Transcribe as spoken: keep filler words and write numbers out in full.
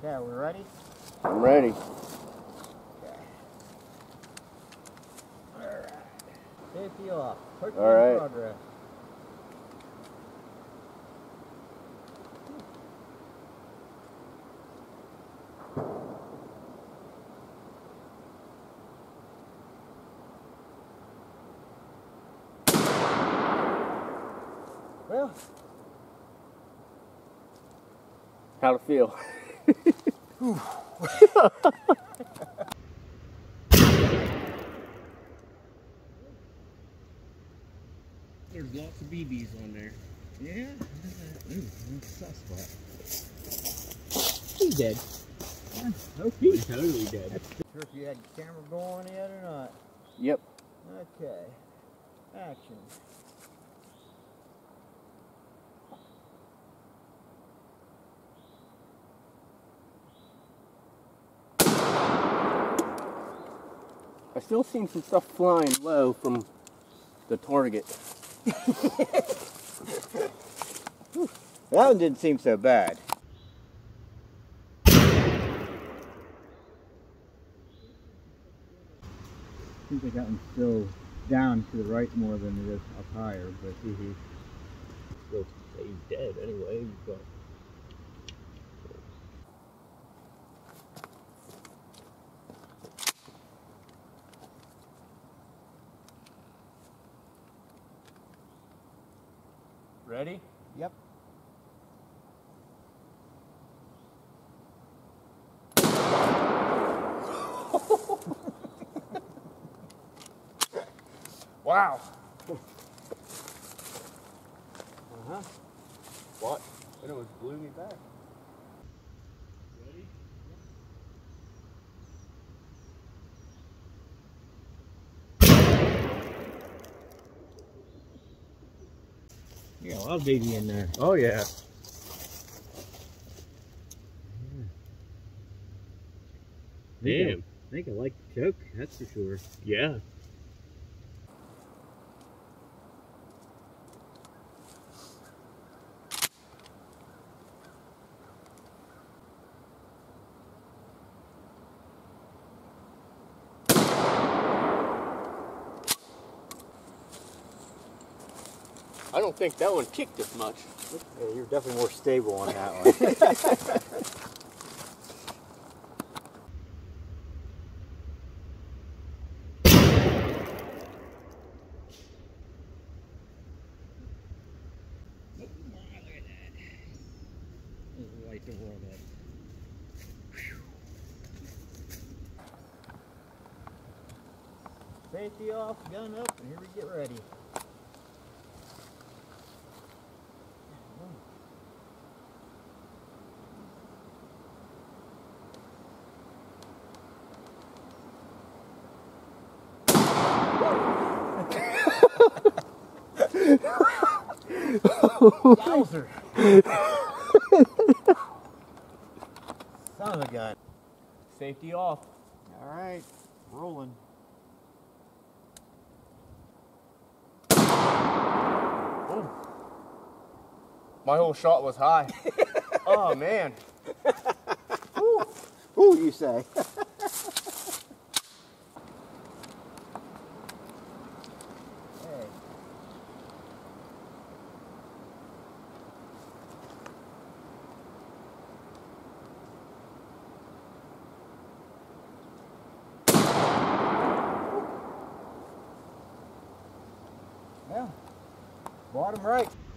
Okay, we ready? I'm ready. Okay. Alright. Safety off. Quick All right. progress. Well, How'd it feel? There's lots of B Bs on there. yeah. Ooh, suspect. He's dead. Yeah, okay. He's totally dead. Sure if you had the camera going yet or not. Yep. Okay. Action. I still seen some stuff flying low from the target. That one didn't seem so bad. Seems like that one's still down to the right more than it is up higher, but Mm-hmm. Still say he's dead anyway. You've got ready? yep. Wow. Uh-huh. What? It almost blew me back. Ready? You got a lot of baby in there. Oh yeah. Damn. I think I like the choke, that's for sure. Yeah. I don't think that one kicked as much. Yeah, you're definitely more stable on that one. Light the world up. Safety off, gun up, and here we get ready. Yowzer. Son of a gun. Safety off. All right, rolling. Oh. My whole shot was high. Oh man. Ooh, Ooh you say. Hey. Well, bottom right.